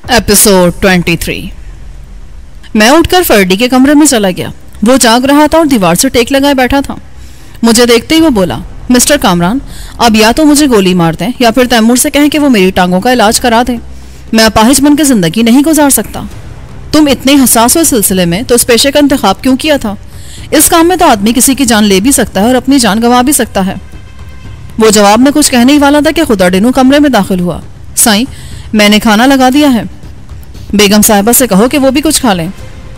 Episode 23। मैं उठकर फर्डी के कमरे में चला गया। वो जाग रहा था और दीवार से टेक लगाए बैठा था। मुझे देखते ही वो बोला, मिस्टर कामरान, अब या तो मुझे गोली मार दें या फिर तैमूर से कहें कि वो मेरी टांगों का इलाज करा दे। मैं अपाहिज बनकर जिंदगी नहीं गुजार सकता। तुम इतने हसास हुए सिलसिले में तो इस पेशे का इंतखाब क्यों किया था? इस काम में तो आदमी किसी की जान ले भी सकता है और अपनी जान गंवा भी सकता है। वो जवाब में कुछ कहने ही वाला था कि खुदा डिनू कमरे में दाखिल हुआ। साईं, मैंने खाना लगा दिया है। बेगम साहिबा से कहो कि वो भी कुछ खा लें।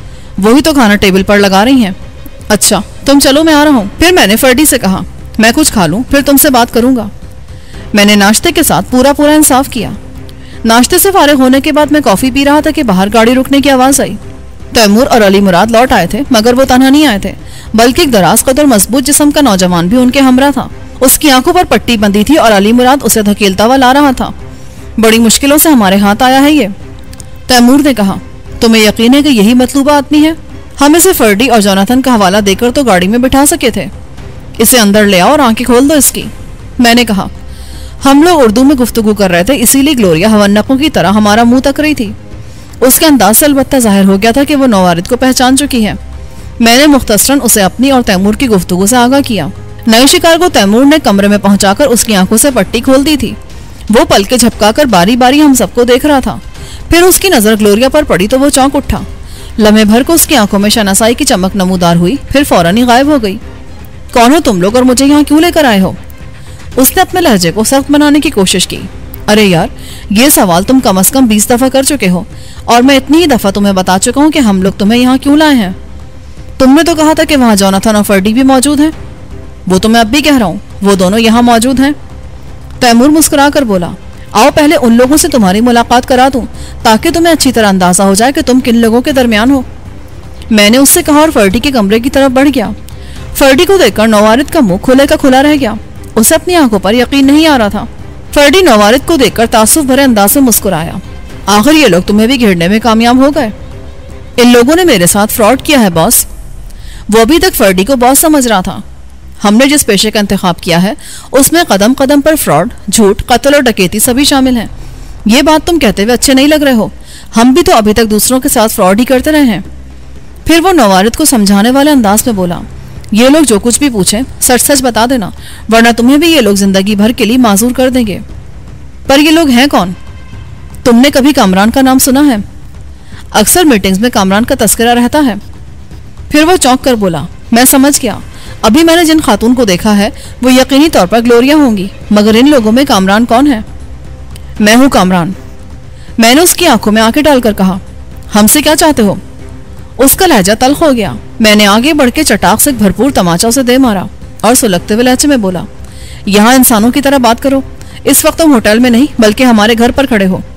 वही तो खाना टेबल पर लगा रही हैं। अच्छा, तुम चलो, मैं आ रहा हूँ। फिर मैंने फर्डी से कहा, मैं कुछ खा लूँ फिर तुमसे बात करूंगा। मैंने नाश्ते के साथ पूरा इंसाफ किया। नाश्ते से फारिग होने के बाद मैं कॉफी पी रहा था कि बाहर गाड़ी रुकने की आवाज आई। तैमूर और अली मुराद लौट आए थे, मगर वो तन्हा नहीं आए थे, बल्कि एक दराज कदर मजबूत जिस्म का नौजवान भी उनके हमरा था। उसकी आंखों पर पट्टी बंधी थी और अली मुराद उसे धकेलता हुआ ला रहा था। बड़ी मुश्किलों से हमारे हाथ आया है ये। तैमूर ने कहा, तुम्हें यकीन है कि यही मतलूबा आदमी है? हम इसे फर्डी और जोनाथन का हवाला देकर तो गाड़ी में बिठा सके थे। इसे अंदर ले आओ और आंखें खोल दो इसकी। मैंने कहा, हम लोग उर्दू में गुफ्तगू कर रहे थे, इसीलिए ग्लोरिया हवन्नकों की तरह हमारा मुंह तक रही थी। उसके अंदाज से अलबत्ता जाहिर हो गया था कि वो नौवारिद को पहचान चुकी है। मैंने मुख्तसरन उसे अपनी और तैमूर की गुफ्तगू से आगाह किया। नए शिकार को तैमूर ने कमरे में पहुंचाकर उसकी आंखों से पट्टी खोल दी थी। वो पलके झपकाकर बारी बारी हम सबको देख रहा था। फिर उसकी नजर ग्लोरिया पर पड़ी तो वो चौंक उठा। लम्हे भर को उसकी आंखों में शनासाई की चमक नमूदार हुई, फिर फौरन ही गायब हो गई। कौन हो तुम लोग और मुझे यहाँ क्यों लेकर आए हो? उसने अपने लहजे को सख्त बनाने की कोशिश की। अरे यार, ये सवाल तुम कम से कम 20 दफा कर चुके हो और मैं इतनी ही दफा तुम्हें बता चुका हूँ कि हम लोग तुम्हें यहाँ क्यों लाए हैं। तुमने तो कहा था कि वहाँ जोनाथन और फर्डी भी मौजूद हैं। वो तो मैं अब भी कह रहा हूँ, वो दोनों यहाँ मौजूद हैं। तैमूर मुस्कुरा कर बोला, आओ पहले उन लोगों से तुम्हारी मुलाकात करा दूं, ताकि तुम्हें अच्छी तरह अंदाजा हो जाए कि तुम किन लोगों के दरमियान हो। मैंने उससे कहा और फर्डी के कमरे की तरफ बढ़ गया। फर्डी को देखकर नौवारिद का मुंह खुले का खुला रह गया। उसे अपनी आंखों पर यकीन नहीं आ रहा था। फर्डी नौवारिद को देखकर तासुफ भरे अंदाज से मुस्कुराया। आखिर ये लोग तुम्हें भी घेरने में कामयाब हो गए। इन लोगों ने मेरे साथ फ्रॉड किया है बॉस। वो अभी तक फर्डी को बॉस समझ रहा था। हमने जिस पेशे का इंतखाब किया है उसमें कदम कदम पर फ्रॉड, झूठ, कत्ल और डकैती सभी शामिल हैं। ये बात तुम कहते हुए अच्छे नहीं लग रहे हो। हम भी तो अभी तक दूसरों के साथ फ्रॉड ही करते रहे हैं। फिर वो नौवारिद को समझाने वाले अंदाज में बोला, ये लोग जो कुछ भी पूछें सच सच बता देना, वरना तुम्हें भी ये लोग जिंदगी भर के लिए माजूर कर देंगे। पर ये लोग हैं कौन? तुमने कभी कामरान का नाम सुना है? अक्सर मीटिंग्स में कामरान का तस्करा रहता है। फिर वो चौंक कर बोला, मैं समझ गया। अभी मैंने जिन खातून को देखा है वो यकीनी तौर पर ग्लोरिया होंगी, मगर इन लोगों में कामरान कौन है? मैं हूँ कामरान। मैंने उसकी आंखों में आंखें डालकर कहा, हमसे क्या चाहते हो? उसका लहजा तल्ख हो गया। मैंने आगे बढ़ के चटाक से भरपूर तमाचा उसे दे मारा और सुलगते हुए लहजे में बोला, यहाँ इंसानों की तरह बात करो। इस वक्त तुम होटल में नहीं बल्कि हमारे घर पर खड़े हो।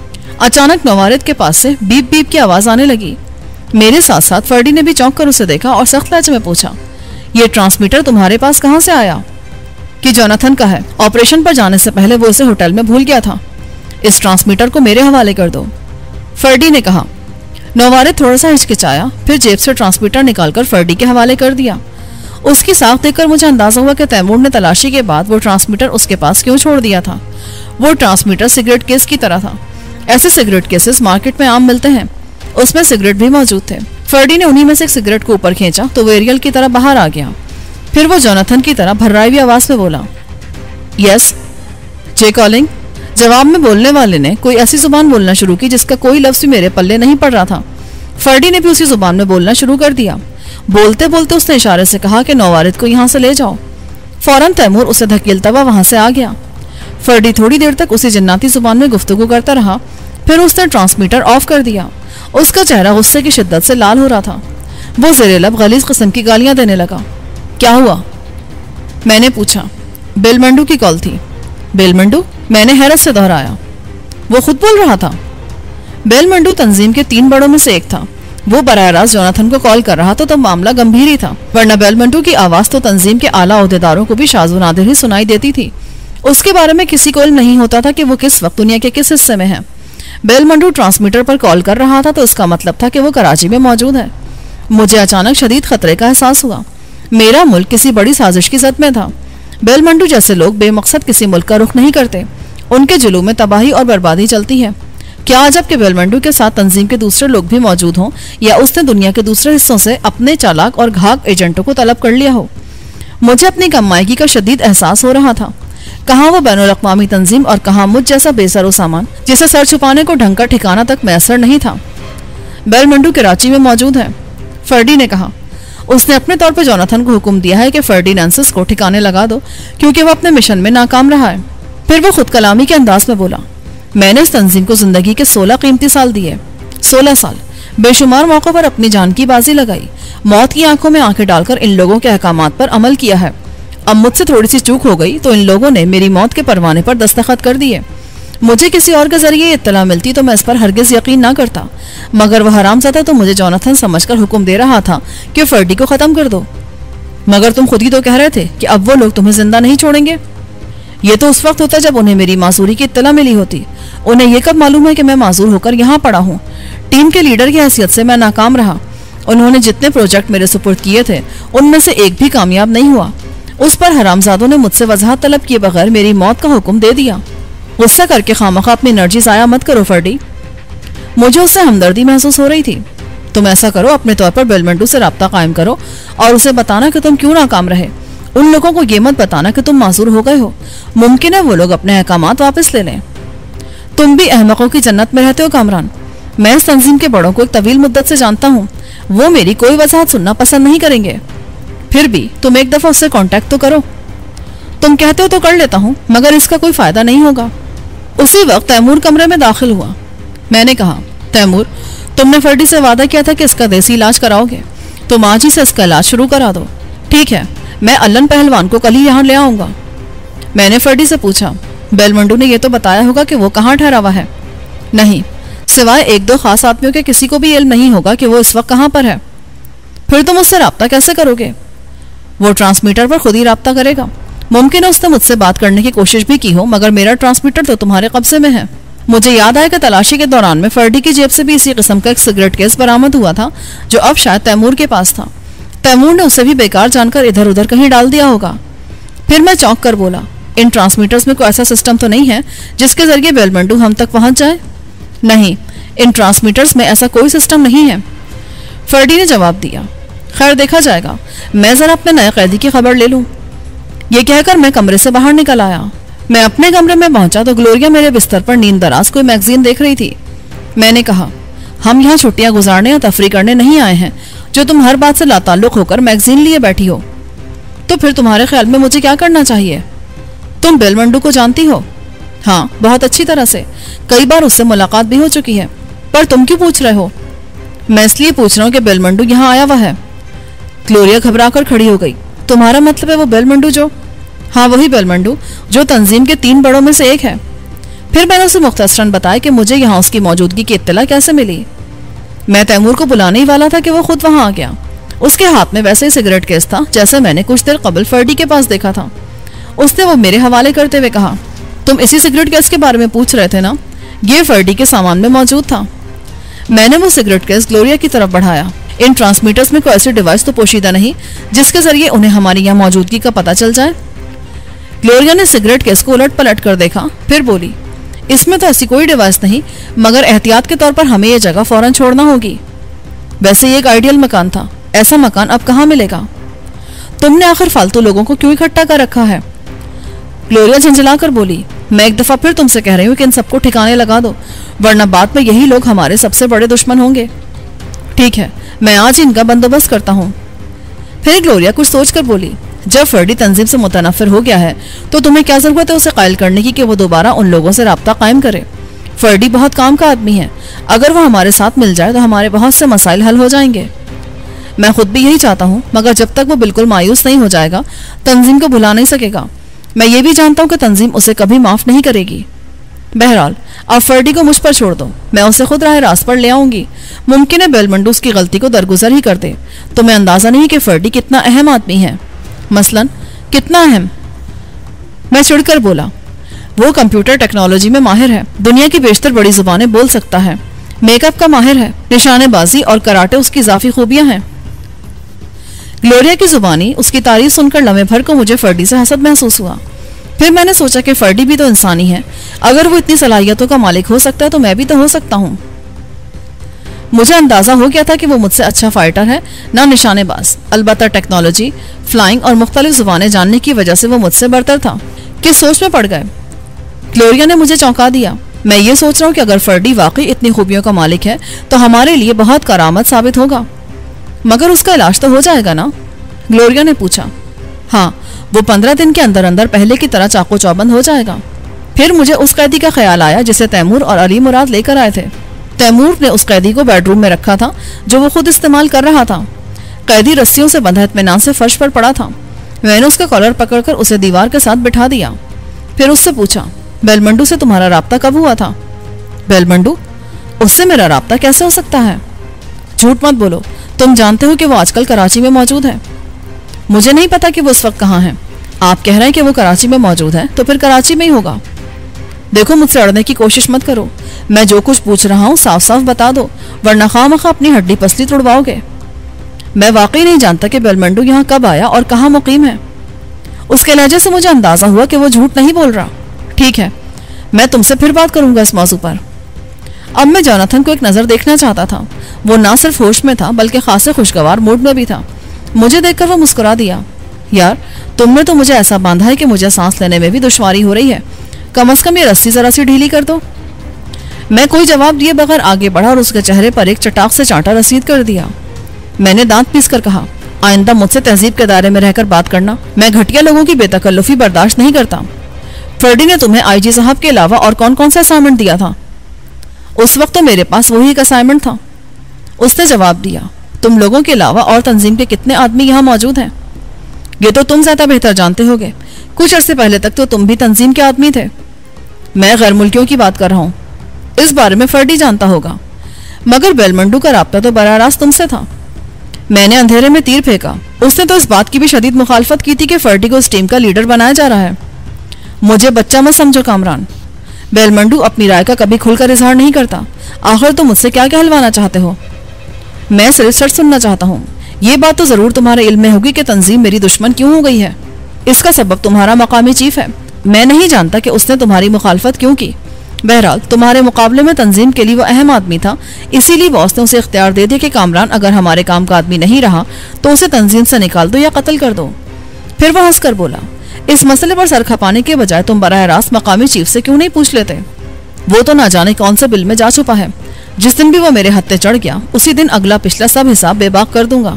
अचानक नौवारिद के पास से बीप बीप की आवाज आने लगी। मेरे साथ साथ फर्डी ने भी चौंक कर उसे देखा और सख्त लहजे में पूछा, ये ट्रांसमीटर तुम्हारे पास कहाँ से आया? कि जोनाथन का है। ऑपरेशन पर जाने से पहले वो इसे होटल में भूल गया था। इस ट्रांसमीटर को मेरे हवाले कर दो, फर्डी ने कहा। नौवारिद थोड़ा सा हिचकिचाया, फिर जेब से ट्रांसमीटर निकालकर फर्डी के हवाले कर दिया। उसकी साख देखकर मुझे अंदाजा हुआ कि तैमूर ने तलाशी के बाद वो ट्रांसमीटर उसके पास क्यों छोड़ दिया था। वो ट्रांसमीटर सिगरेट केस की तरह था। ऐसे सिगरेट केसेस मार्केट में आम मिलते हैं। उसमें सिगरेट भी मौजूद थे। फर्डी ने उन्हीं में से एक सिगरेट को ऊपर खींचा तो वो एरियल की तरह बाहर आ गया। फिर वो जोनाथन की तरह भर्राई हुई आवाज में बोला, यस जे कॉलिंग। जवाब में बोलने वाले ने कोई ऐसी जुबान बोलना शुरू की जिसका कोई लफ्ज भी मेरे पल्ले नहीं पड़ रहा था। फर्डी ने भी उसी जुबान में बोलना शुरू कर दिया। बोलते बोलते उसने इशारे से कहा कि नौवारिद को यहाँ से ले जाओ। फौरन तैमूर उसे धकेलता हुआ वहां से आ गया। फर्डी थोड़ी देर तक उसी जन्नाती जुबान में गुफ्तगू करता रहा। फिर उसने ट्रांसमीटर ऑफ कर दिया। उसका चेहरा गुस्से की शिद्दत से लाल हो रहा था। वो ज़ेरे लब गलीज किस्म की गालियां देने लगा। क्या हुआ? मैंने पूछा। बेलमंडू की कॉल थी। बेलमंडू? मैंने हैरत से दोहराया। वो खुद बोल रहा था। बेलमंडू तंजीम के 3 बड़ों में से एक था। वो बराह रास्त जोनाथन को कॉल कर रहा था तो मामला गंभीर ही था, वरना बेलमंडू की आवाज तो तंजीम के आला ओहदेदारों को भी शाज़ व नादिर ही सुनाई देती थी। उसके बारे में किसी को इल्म नहीं होता था कि वो किस वक्त दुनिया के किस हिस्से में है। बेलमंडू ट्रांसमीटर पर कॉल कर रहा था तो इसका मतलब था कि वो कराची में मौजूद है। मुझे अचानक शदीद खतरे का एहसास हुआ। मेरा मुल्क किसी बड़ी साजिश की जद में था। बेलमंडू जैसे लोग बेमकसद किसी मुल्क का रुख नहीं करते। उनके जुलूम में तबाही और बर्बादी चलती है। क्या अजब के बेलमंडू के साथ तंजीम के दूसरे लोग भी मौजूद हों या उसने दुनिया के दूसरे हिस्सों से अपने चालाक और घाक एजेंटों को तलब कर लिया हो। मुझे अपनी कमाईगी का शदीद एहसास हो रहा था। कहाँ वो बैनुल-अक़वामी तंजीम और कहाँ मुझ जैसा बेसरो सामान जिसे सर छुपाने को ढंग का ठिकाना तक मैसर नहीं था। बेलमंडू कराची में मौजूद है, फर्डी ने कहा। उसने अपने तौर पर जोनाथन को हुक्म दिया है कि फर्डिनांसिस को ठिकाने लगा दो क्योंकि वो अपने मिशन में नाकाम रहा है। फिर वो खुद कलामी के अंदाज में बोला, मैंने इस तंजीम को जिंदगी के 16 कीमती साल दिए। 16 साल बेशुमार मौकों पर अपनी जान की बाजी लगाई, मौत की आंखों में आंखें डालकर इन लोगों के अहकामात पर अमल किया है। अब मुझसे थोड़ी सी चूक हो गई तो इन लोगों ने मेरी मौत के परवाने पर दस्तखत कर दिए। मुझे किसी और के जरिए इत्तला मिलती तो मैं इस पर हरगिज यकीन ना करता, मगर वह हरामज़ादा तो मुझे जोनाथन समझकर हुक्म दे रहा था कि फर्डी को खत्म कर दो। मगर तुम खुद ही तो कह रहे थे कि अब वो लोग तुम्हें जिंदा नहीं छोड़ेंगे। ये तो उस वक्त होता जब उन्हें मेरी मासूरी की इत्तला मिली होती। उन्हें यह कब मालूम है कि मैं माजूर होकर यहाँ पड़ा हूँ। टीम के लीडर की हैसियत से मैं नाकाम रहा। उन्होंने जितने प्रोजेक्ट मेरे सुपुर्द किए थे उनमें से एक भी कामयाब नहीं हुआ। उस पर हरामजादों ने मुझसे वजाहत तलब किए बगैर मेरी मौत का हुक्म दे दिया। गुस्सा करके खामखा अपनी एनर्जी ज़ाया मत करो फर्डी। मुझे उससे हमदर्दी महसूस हो रही थी। तुम ऐसा करो, अपने तौर पर बेलमंडू से राब्ता कायम करो और उसे बताना कि तुम क्यों नाकाम रहे। उन लोगों को ये मत बताना कि तुम मासूर हो गए हो। मुमकिन है वो लोग अपने अहकामात वापस ले लें। तुम भी अहमकों की जन्नत में रहते हो कामरान। मैं इस तंजीम के बड़ों को एक तवील मुद्दत से जानता हूँ। वो मेरी कोई वजाहत सुनना पसंद नहीं करेंगे। फिर भी तुम एक दफा उससे कांटेक्ट तो करो। तुम कहते हो तो कर लेता हूँ, मगर इसका कोई फायदा नहीं होगा। उसी वक्त तैमूर कमरे में दाखिल हुआ। मैंने कहा, तैमूर, तुमने फर्डी से वादा किया था कि इसका देसी इलाज कराओगे। तुम आज ही से इसका इलाज शुरू करा दो। ठीक है, मैं अल्लन पहलवान को कल ही यहाँ ले आऊंगा। मैंने फर्डी से पूछा, बेलमंडू ने यह तो बताया होगा कि वो कहाँ ठहरा हुआ है? नहीं, सिवाय एक दो खास आदमियों के किसी को भी इल्म नहीं होगा कि वो इस वक्त कहाँ पर है। फिर तुम उससे राब्ता कैसे करोगे? वो ट्रांसमीटर पर खुद ही राब्ता करेगा। मुमकिन है उसने मुझसे बात करने की कोशिश भी की हो, मगर मेरा ट्रांसमीटर तो तुम्हारे कब्जे में है। मुझे याद आया कि तलाशी के दौरान में फर्डी की जेब से भी इसी किस्म का एक सिगरेट केस बरामद हुआ था जो अब शायद तैमूर के पास था। तैमूर ने उसे भी बेकार जानकर इधर उधर कहीं डाल दिया होगा। फिर मैं चौंक कर बोला, इन ट्रांसमीटर्स में कोई ऐसा सिस्टम तो नहीं है जिसके जरिए बेलमंडू हम तक पहुंच जाए? नहीं, इन ट्रांसमीटर्स में ऐसा कोई सिस्टम नहीं है, फर्डी ने जवाब दिया। खैर, देखा जाएगा। मैं जरा अपने नए कैदी की खबर ले लूं। ये कहकर मैं कमरे से बाहर निकल आया। मैं अपने कमरे में पहुंचा तो ग्लोरिया मेरे बिस्तर पर नींद दराज कोई मैगजीन देख रही थी। मैंने कहा, हम यहाँ छुट्टियां गुजारने या तफरी करने नहीं आए हैं जो तुम हर बात से लाताल्लुक होकर मैगजीन लिए बैठी हो। तो फिर तुम्हारे ख्याल में मुझे क्या करना चाहिए? तुम बेलमंडू को जानती हो? हाँ, बहुत अच्छी तरह से। कई बार उससे मुलाकात भी हो चुकी है। पर तुम क्यों पूछ रहे हो? मैं इसलिए पूछ रहा हूँ कि बेलमंडू यहाँ आया हुआ है। ग्लोरिया घबराकर खड़ी हो गई। तुम्हारा मतलब है वो बेलमंडू जो? हाँ, वही बेलमंडू जो तंजीम के 3 बड़ों में से एक है। फिर मैंने उसे मुख्तसरन बताया कि मुझे यहाँ उसकी मौजूदगी की इत्तला कैसे मिली। मैं तैमूर को बुलाने ही वाला था कि वो खुद वहां आ गया। उसके हाथ में वैसे ही सिगरेट केस था जैसे मैंने कुछ देर कबल फर्डी के पास देखा था। उसने वो मेरे हवाले करते हुए कहा, तुम इसी सिगरेट केस के बारे में पूछ रहे थे ना? ये फर्डी के सामान में मौजूद था। मैंने वो सिगरेट केस ग्लोरिया की तरफ बढ़ाया। इन ट्रांसमीटर्स में कोई ऐसी डिवाइस तो पोशीदा नहीं जिसके जरिए उन्हें हमारी यहाँ मौजूदगी का पता चल जाए। ग्लोरिया ने सिगरेट केस को उलट पलट कर देखा, फिर बोली, इसमें तो ऐसी कोई डिवाइस नहीं, मगर एहतियात के तौर पर हमें यह जगह फौरन छोड़ना होगी। वैसे ये एक आइडियल मकान था। ऐसा मकान अब कहाँ मिलेगा? तुमने आखिर फालतू लोगों को क्यों इकट्ठा कर रखा है? ग्लोरिया झंझलाकर बोली, मैं एक दफा फिर तुमसे कह रही हूँ कि इन सबको ठिकाने लगा दो, वरना बाद में यही लोग हमारे सबसे बड़े दुश्मन होंगे। ठीक है, मैं आज ही इनका बंदोबस्त करता हूँ। फिर ग्लोरिया कुछ सोचकर बोली, जब फर्डी तंजीम से मुतनफिर हो गया है तो तुम्हें क्या जरूरत है उसे कायल करने की कि वो दोबारा उन लोगों से राब्ता कायम करे। फर्डी बहुत काम का आदमी है। अगर वो हमारे साथ मिल जाए तो हमारे बहुत से मसाइल हल हो जाएंगे। मैं खुद भी यही चाहता हूँ, मगर जब तक वो बिल्कुल मायूस नहीं हो जाएगा तंजीम को भुला नहीं सकेगा। मैं ये भी जानता हूँ कि तंजीम उसे कभी माफ नहीं करेगी। बहरहाल, अब फर्डी को मुझ पर छोड़ दो, मैं उसे खुद राह रास्त पर ले आऊंगी। मुमकिन है बेलमंडू उसकी गलती को दरगुजर ही कर दे। तुम्हें अंदाजा नहीं कि फर्डी कितना अहम आदमी है। मसलन कितना अहम? मैं चिढ़कर बोला, वो कंप्यूटर टेक्नोलॉजी में माहिर है, दुनिया की बेशतर बड़ी जुबानें बोल सकता है, मेकअप का माहिर है, निशानेबाजी और कराटे उसकी इजाफी खूबियां हैं। ग्लोरिया की जुबानी उसकी तारीफ सुनकर लम्हे भर को मुझे फर्डी से हसद महसूस हुआ। फिर मैंने सोचा कि फर्डी भी तो इंसान ही है, अगर वो इतनी सलाहियतों का मालिक हो सकता है तो मैं भी तो हो सकता हूँ। मुझे अंदाजा हो गया था कि वो मुझसे अच्छा फाइटर है ना निशानेबाज, अलबत्ता टेक्नोलॉजी, फ्लाइंग और मुख्तलिफ जुबानें जानने की वजह से वो मुझसे बरतर था। किस सोच में पड़ गए। ग्लोरिया ने मुझे चौंका दिया। मैं ये सोच रहा हूँ कि अगर फर्डी वाकई इतनी खूबियों का मालिक है तो हमारे लिए बहुत करामत साबित होगा। मगर उसका इलाज तो हो जाएगा ना? ग्लोरिया ने पूछा। हाँ, वो 15 दिन के अंदर अंदर पहले की तरह चाको चौबंद हो जाएगा। फिर मुझे उस कैदी का ख्याल आया जिसे तैमूर और अली मुराद लेकर आए थे। तैमूर ने उस कैदी को बेडरूम में रखा था जो वो खुद इस्तेमाल कर रहा था। कैदी रस्सियों से बंधा इत्मीनान से फर्श पर पड़ा था। मैंने उसका कॉलर पकड़कर उसे दीवार के साथ बिठा दिया। फिर उससे पूछा, बेलमंडू से तुम्हारा राब्ता कब हुआ था? बेलमंडू? उससे मेरा राब्ता कैसे हो सकता है? झूठ मत बोलो, तुम जानते हो कि वो आजकल कराची में मौजूद है। मुझे नहीं पता कि वो उस वक्त कहाँ है। आप कह रहे हैं कि वो कराची में मौजूद है तो फिर कराची में ही होगा। देखो, मुझसे अड़ने की कोशिश मत करो। मैं जो कुछ पूछ रहा हूँ साफ साफ बता दो, वरना खामखा अपनी हड्डी पसली तोड़वाओगे। मैं वाकई नहीं जानता कि बेलमंडू यहाँ कब आया और कहाँ मुकीम है। उसके लहजे से मुझे अंदाजा हुआ कि वो झूठ नहीं बोल रहा। ठीक है, मैं तुमसे फिर बात करूंगा इस मौजू पर। अब मैं जोनाथन को एक नजर देखना चाहता था। वो ना सिर्फ होश में था बल्कि खासे खुशगवार मूड में भी था। मुझे देखकर वो मुस्कुरा दिया। यार, तुमने तो मुझे ऐसा बांधा है कि मुझे सांस लेने में भी दुश्वारी हो रही है। कम से कम ये रस्सी जरा सी ढीली कर दो। मैं कोई जवाब दिए बगैर आगे बढ़ा और उसके चेहरे पर एक चटाक से चांटा रसीद कर दिया। मैंने दांत पीस कर कहा, आइंदा मुझसे तहजीब के दायरे में रहकर बात करना। मैं घटिया लोगों की बेतकल्लुफी बर्दाश्त नहीं करता। फर्डी ने तुम्हें आईजी साहब के अलावा और कौन कौन सा असाइनमेंट दिया था? उस वक्त तो मेरे पास वही एक असाइनमेंट था। उसने जवाब दिया, तुम लोगों के अलावा और तंजीम के कितने आदमी यहाँ मौजूद हैं? ये तो तुम ज्यादा बेहतर जानते होगे। कुछ अरसे पहले तक तो तुम भी तंजीम के आदमी थे। मैं गैर मुल्कियों की बात कर रहा हूँ। इस बारे में फर्डी जानता होगा। मगर बेलमंडू का राब्ता तो बराह रास्त तुमसे था। मैंने अंधेरे में तीर फेंका। उसने तो इस बात की भी शदीद मुखालफत की थी कि फर्डी को इस टीम का लीडर बनाया जा रहा है। मुझे बच्चा मत समझो कामरान। बेलमंडू अपनी राय का कभी खुलकर इजहार नहीं करता। आखिर तुम मुझसे क्या कहलवाना चाहते हो? मैं सिर्फ सच सुनना चाहता हूँ। ये बात तो जरूर तुम्हारे इल्म में होगी कि तंजीम मेरी दुश्मन क्यों हो गई है। इसका सबब तुम्हारा मकामी चीफ है। मैं नहीं जानता कि उसने तुम्हारी मुखालफत क्यों की। बहरहाल, तुम्हारे मुकाबले में तंजीम के लिए वो अहम आदमी था, इसीलिए बॉस ने उसे इख्तियार दे दिया कि कामरान अगर हमारे काम का आदमी नहीं रहा तो उसे तंजीम से निकाल दो या कत्ल कर दो। फिर वह हंसकर बोला, इस मसले पर सर खपाने के बजाय तुम बराह रास्त मकामी चीफ से क्यों नहीं पूछ लेते? वो तो ना जाने कौन से बिल में जा छुपा है। जिस दिन भी वो मेरे हत्थे चढ़ गया उसी दिन अगला पिछला सब हिसाब बेबाक कर दूंगा।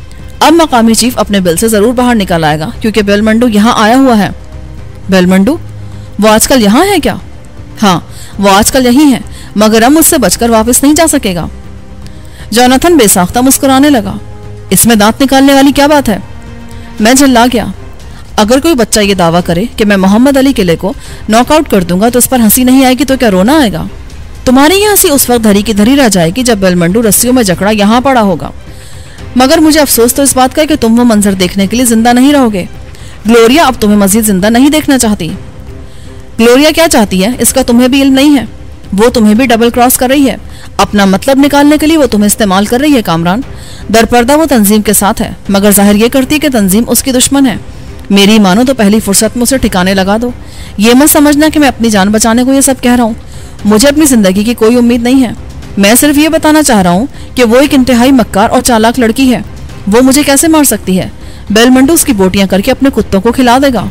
अब मकामी चीफ अपने बिल से जरूर बाहर निकल आएगा क्योंकि बेलमंडू यहाँ आया हुआ है। बेलमंडू? वो आजकल यहाँ है क्या? हाँ, वो आजकल यही है, मगर अब मुझसे बचकर वापस नहीं जा सकेगा। जोनाथन बेसाख्ता मुस्कुराने लगा। इसमें दांत निकालने वाली क्या बात है? मैं झल्ला गया। अगर कोई बच्चा ये दावा करे कि मैं मोहम्मद अली किले को नॉकआउट कर दूंगा तो उस पर हंसी नहीं आएगी तो क्या रोना आएगा? तुम्हारी ये हंसी उस वक्त धरी की धरी रह जाएगी जब बेलमंडू रस्सियों में जकड़ा यहाँ पड़ा होगा। मगर मुझे अफसोस तो इस बात का है कि तुम वो मंजर देखने के लिए जिंदा नहीं रहोगे। ग्लोरिया अब तुम्हें मजीद जिंदा नहीं देखना चाहती। ग्लोरिया क्या चाहती है इसका तुम्हें भी इल्म नहीं है। वो तुम्हें भी डबल क्रॉस कर रही है। अपना मतलब निकालने के लिए वो तुम्हें इस्तेमाल कर रही है कामरान। दरपर्दा वो तंजीम के साथ है, मगर जाहिर ये करती है कि तंजीम उसकी दुश्मन है। मेरी मानो तो पहली फुर्सत में उसे ठिकाने लगा दो। ये मत समझना कि मैं अपनी जान बचाने को ये सब कह रहा हूँ। मुझे अपनी जिंदगी की कोई उम्मीद नहीं है। मैं सिर्फ ये बताना चाह रहा हूँ कि वो एक इंतहाई मक्कार और चालाक लड़की है। वो मुझे कैसे मार सकती है? बेलमंडू उसकी बोटियां करके अपने कुत्तों को खिला देगा।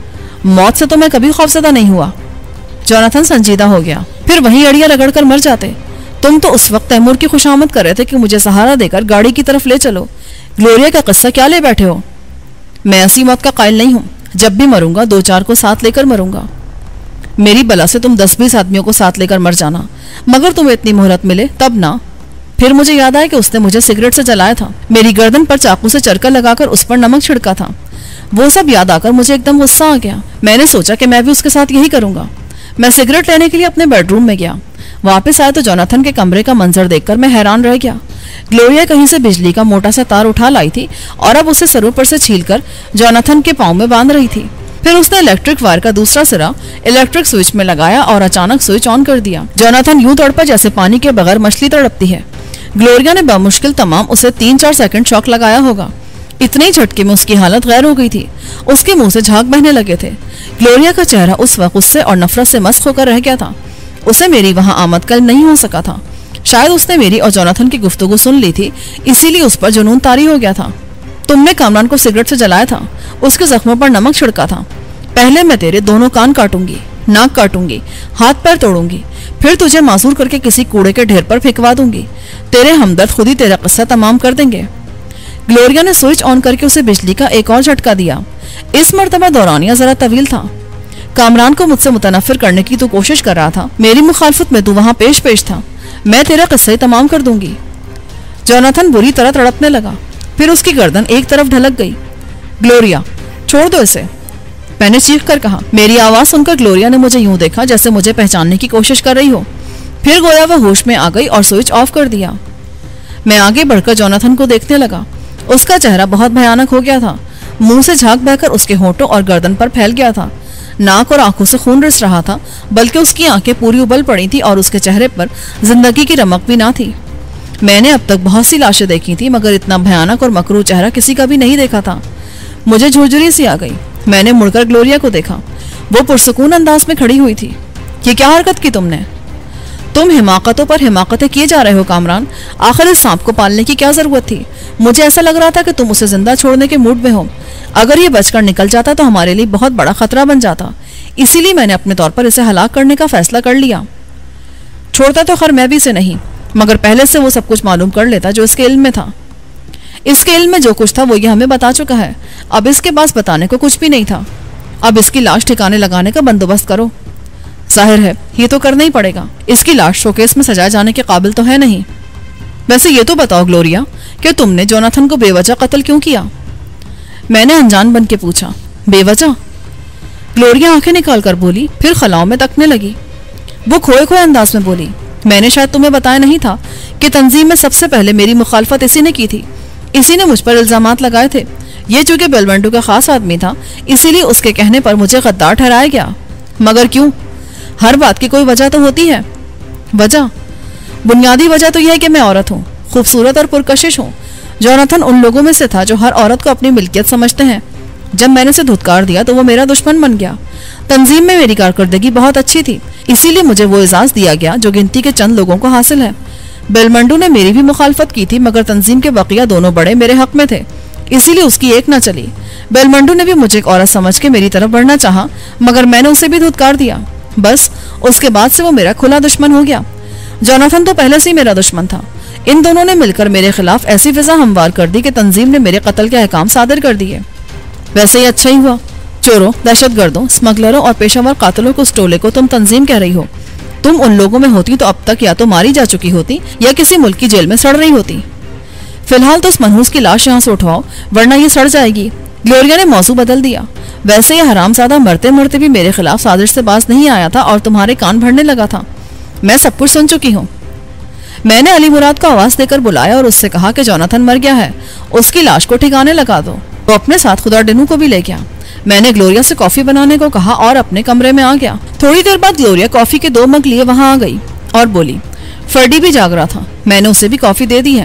मौत से तो मैं कभी खौफजदा नहीं हुआ। जोनाथन संजीदा हो गया। फिर वही अड़िया रगड़ कर मर जाते। तुम तो उस वक्त तैमूर की खुशामद कर रहे थे कि मुझे सहारा देकर गाड़ी की तरफ ले चलो। ग्लोरिया का किस्सा क्या ले बैठे हो? मैं ऐसी मौत का कायल नहीं हूँ। जब भी मरूंगा 2-4 को साथ लेकर मरूंगा। मेरी बला से तुम 10-20 आदमियों को साथ लेकर मर जाना, मगर तुम्हें इतनी मोहलत मिले तब ना। फिर मुझे याद आया कि उसने मुझे सिगरेट से जलाया था। मेरी गर्दन पर चाकू से चरका लगाकर उस पर नमक छिड़का था। वो सब याद आकर मुझे एकदम गुस्सा आ गया। मैंने सोचा कि मैं भी उसके साथ यही करूंगा। मैं सिगरेट लेने के लिए अपने बेडरूम में गया। वापस आया तो जोनाथन के कमरे का मंजर देखकर मैं हैरान रह गया। ग्लोरिया कहीं से बिजली का मोटा सा तार उठा लाई थी और अब उसे सरों पर से छीलकर जोनाथन के पांव में बांध रही थी। फिर उसने इलेक्ट्रिक वायर का दूसरा सिरा इलेक्ट्रिक स्विच में लगाया और अचानक स्विच ऑन कर दिया। जोनाथन यूं तड़पा जैसे पानी के बगैर मछली तड़पती है। ग्लोरिया ने बामुश्किल तमाम उसे 3-4 सेकंड शॉक लगाया होगा। इतने ही झटके में उसकी हालत गैर हो गई थी। उसके मुंह से झाग बहने लगे थे। ग्लोरिया का चेहरा उस वक्त गुस्से और नफरत से मस्त होकर रह गया था। उसे मेरी वहां आमद कल नहीं हो सका था। शायद उसने मेरी और जोनाथन की गुफ्तगू सुन ली थी, इसीलिए उस पर जुनून तारी हो गया था। तुमने कामरान को सिगरेट से जलाया था, उसके जख्मों पर नमक छिड़का था। पहले मैं तेरे दोनों कान काटूंगी, नाक काटूंगी, हाथ पैर तोड़ूंगी, फिर तुझे मासूर करके किसी कूड़े के ढेर पर फेंकवा दूंगी। तेरे हमदर्द खुद ही तेरा किस्सा तमाम कर देंगे। ग्लोरिया ने स्विच ऑन करके उसे बिजली का एक और झटका दिया। इस मर्तबा दौरानिया जरा तवील था। कामरान को मुझसे मुतनफिर करने की तू कोशिश कर रहा था, मेरी मुखालफत में तू वहां पेश था। मैं तेरा किस्सा ही तमाम कर दूंगी। जोनाथन बुरी तरह तड़पने लगा, फिर उसकी गर्दन एक तरफ ढलक गई। ग्लोरिया, छोड़ दो इसे, मैंने चीख कर कहा। मेरी आवाज सुनकर ग्लोरिया ने मुझे यूं देखा जैसे मुझे पहचानने की कोशिश कर रही हो। फिर गोया वह होश में आ गई और स्विच ऑफ कर दिया। मैं आगे बढ़कर जोनाथन को देखने लगा। उसका चेहरा बहुत भयानक हो गया था। मुंह से झाग बहकर उसके होठों और गर्दन पर फैल गया था। नाक और आंखों से खून रिस रहा था, बल्कि उसकी आंखें पूरी उबल पड़ी थी और उसके चेहरे पर जिंदगी की रमक भी ना थी। मैंने अब तक बहुत सी लाशें देखी थी, मगर इतना भयानक और मकरूह चेहरा किसी का भी नहीं देखा था। मुझे झुरझुरी सी आ गई। मैंने मुड़कर ग्लोरिया को देखा। वो पुरसुकून अंदाज में खड़ी हुई थी। ये क्या हरकत की तुमने? तुम हिमाकतों पर हिमाकतें किए जा रहे हो कामरान। आखिर इस सांप को पालने की क्या जरूरत थी? मुझे ऐसा लग रहा था कि तुम उसे जिंदा छोड़ने के मूड में हो। अगर ये बचकर निकल जाता तो हमारे लिए बहुत बड़ा खतरा बन जाता। इसीलिए मैंने अपने तौर पर इसे हलाक करने का फैसला कर लिया। छोड़ता तो खैर मैं भी इसे नहीं, मगर पहले से वो सब कुछ मालूम कर लेता जो इसके इल्म में था। इसके इल्म में जो कुछ था वो ये हमें बता चुका है। अब इसके पास बताने को कुछ भी नहीं था। अब इसकी लाश ठिकाने लगाने का बंदोबस्त करो। जाहिर है ये तो करना ही पड़ेगा। इसकी लाश शोकेस में सजाए जाने के काबिल तो है नहीं। वैसे ये तो बताओ ग्लोरिया कि तुमने जोनाथन को बेवजह कत्ल क्यों किया? मैंने अनजान बन के पूछा। बेवजह? ग्लोरिया आंखें निकाल कर बोली, फिर खलाओं में तकने लगी। वो खोए खोए अंदाज में बोली, मैंने शायद तुम्हें बताया नहीं था कि तंजीम में सबसे पहले मेरी मुखालफत इसी ने की थी। इसी ने मुझ पर इल्जामात लगाए थे। ये चूंकि बेलमंडू का खास आदमी था, इसीलिए उसके कहने पर मुझे गद्दार ठहराया गया। मगर क्यों? हर बात की कोई वजह तो होती है। वजह? बुनियादी वजह तो यह है कि मैं औरत हूँ, खूबसूरत और पुरकशिश हूँ। जोनाथन उन लोगों में से था जो हर औरत को अपनी मिल्कियत समझते हैं। जब मैंने उसे धुतकार दिया तो वो मेरा दुश्मन बन गया। तंजीम में मेरी कारकर्दगी बहुत अच्छी थी, इसीलिए मुझे वो एजाज दिया गया जो गिनती के चंद लोगों को हासिल है। बेलमंडू ने मेरी भी मुखालफत की थी, मगर तंजीम के बकिया दोनों बड़े मेरे हक में थे, इसीलिए उसकी एक न चली। बेलमंडू ने भी मुझे एक औरत समझ के मेरी तरफ बढ़ना चाहा, मगर मैंने उसे भी धुतकार दिया। बस उसके बाद से वो मेरा खुला दुश्मन हो गया। जोनाथन तो पहले से ही मेरा दुश्मन था। इन दोनों ने मिलकर मेरे खिलाफ ऐसी फिजा हमवार कर दी कि तंजीम ने मेरे कत्ल के अहकाम सादर कर दिए। वैसे ही अच्छा ही हुआ। चोरों, दहशतगर्दों, स्मगलरों और पेशावर कातलों को टोले को तुम तंजीम कह रही हो। तुम उन लोगों में होती तो अब तक या तो मारी जा चुकी होती या किसी मुल्क की जेल में सड़ रही होती। फिलहाल तो उस मनहूस की लाश यहाँ से उठवाओ, वरना ये सड़ जाएगी। ग्लोरिया ने मौजू बदल दिया। वैसे ये हरामजादा मरते मरते भी मेरे खिलाफ साजिश से बाज नहीं आया था और तुम्हारे कान भरने लगा था। मैं सब कुछ सुन चुकी हूँ। मैंने अली मुराद को आवाज देकर बुलाया और उससे कहा कि जोनाथन मर गया है, उसकी लाश को ठिकाने लगा दो। वो अपने साथ खुदा डिनू को भी ले गया। मैंने ग्लोरिया से कॉफी बनाने को कहा और अपने कमरे में आ गया। थोड़ी देर बाद ग्लोरिया कॉफी के 2 मग लिए वहां आ गई और बोली, फर्डी भी जाग रहा था, मैंने उसे भी कॉफी दे दी है।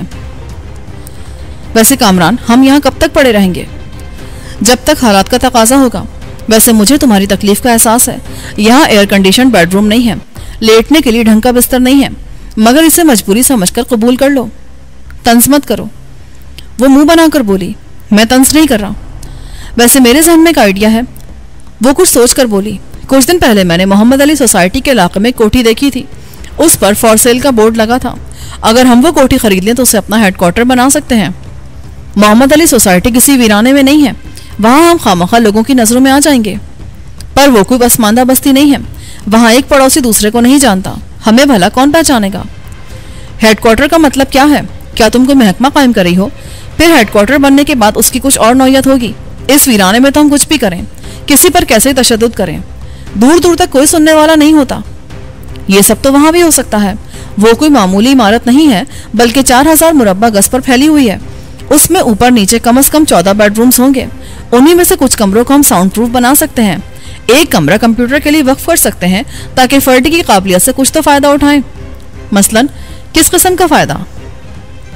वैसे कामरान, हम यहाँ कब तक पड़े रहेंगे? जब तक हालात का तकाजा होगा। वैसे मुझे तुम्हारी तकलीफ का एहसास है। यहाँ एयर कंडीशन बेडरूम नहीं है, लेटने के लिए ढंग का बिस्तर नहीं है, मगर इसे मजबूरी समझकर कबूल कर लो। तंज मत करो। वो मुंह बनाकर बोली, मैं तंज नहीं कर रहा। वैसे मेरे जहन में एक आइडिया है। वो कुछ सोचकर बोली, कुछ दिन पहले मैंने मोहम्मद अली सोसाइटी के इलाके में कोठी देखी थी। उस पर फॉर सेल का बोर्ड लगा था। अगर हम वो कोठी खरीद लें तो उसे अपना हेडक्वार्टर बना सकते हैं। मोहम्मद अली सोसाइटी किसी वीराने में नहीं है, वहां हम खामखा लोगों की नजरों में आ जाएंगे। पर वो कोई पसमानदा बस्ती नहीं है, वहां एक पड़ोसी दूसरे को नहीं जानता, हमें भला कौन पहचानेगा। हेडक्वार्टर का मतलब क्या है? क्या तुम कोई महकमा कायम कर रही हो? फिर हेडक्वार्टर बनने के बाद उसकी कुछ और नौयत होगी। इस वीराने में तो हम कुछ भी करें, किसी पर कैसे तशद्दुद करें, दूर दूर तक कोई सुनने वाला नहीं होता। ये सब तो वहां भी हो सकता है। वो कोई मामूली इमारत नहीं है, बल्कि 4000 मुरब्बा गज पर फैली हुई है। उसमें ऊपर नीचे कम से कम 14 बेडरूम्स होंगे। उन्हीं में से कुछ कमरों को हम साउंड प्रूफ बना सकते हैं। एक कमरा कंप्यूटर के लिए वक्फ कर सकते हैं ताकि फर्डी की काबिलियत से कुछ तो फायदा उठाएं। मसलन किस किस्म का फायदा?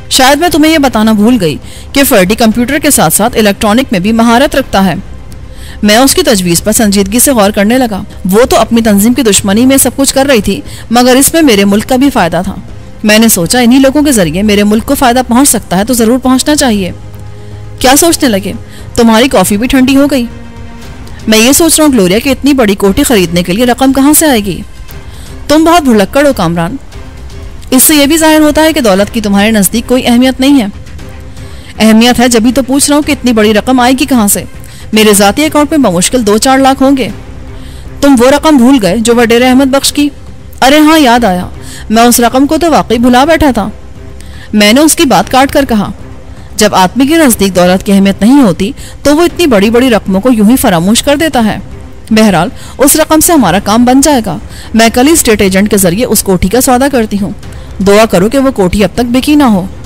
शायद मैं तुम्हें यह बताना भूल गई कि फर्डी कंप्यूटर के साथ साथ इलेक्ट्रॉनिक में भी महारत रखता है। मैं उसकी तजवीज़ पर संजीदगी से गौर करने लगा। वो तो अपनी तंजीम की दुश्मनी में सब कुछ कर रही थी, मगर इसमें मेरे मुल्क का भी फायदा था। मैंने सोचा इन्हीं लोगों के जरिए मेरे मुल्क को फायदा पहुंच सकता है तो जरूर पहुंचना चाहिए। क्या सोचने लगे? तुम्हारी कॉफी भी ठंडी हो गई। मैं ये सोच रहा हूँ ग्लोरिया कि इतनी बड़ी कोठी खरीदने के लिए रकम कहाँ से आएगी? तुम बहुत भुलक्कड़ हो कामरान। इससे यह भी जाहिर होता है कि दौलत की तुम्हारे नज़दीक कोई अहमियत नहीं है। अहमियत है, जब तो पूछ रहा हूँ कि इतनी बड़ी रकम आएगी कहाँ से। मेरे जाती अकाउंट में बमुश्किल 2-4 लाख होंगे। तुम वो रकम भूल गए जो वडेर अहमद बख्श की? अरे हाँ, याद आया, मैं उस रकम को तो वाकई भुला बैठा था। मैंने उसकी बात काट कर कहा, जब आदमी के नज़दीक दौलत की अहमियत नहीं होती तो वो इतनी बड़ी बड़ी रकमों को यूं ही फरामोश कर देता है। बहरहाल उस रकम से हमारा काम बन जाएगा। मैं कल ही स्टेट एजेंट के जरिए उस कोठी का सौदा करती हूँ। दुआ करो कि वो कोठी अब तक बिकी ना हो।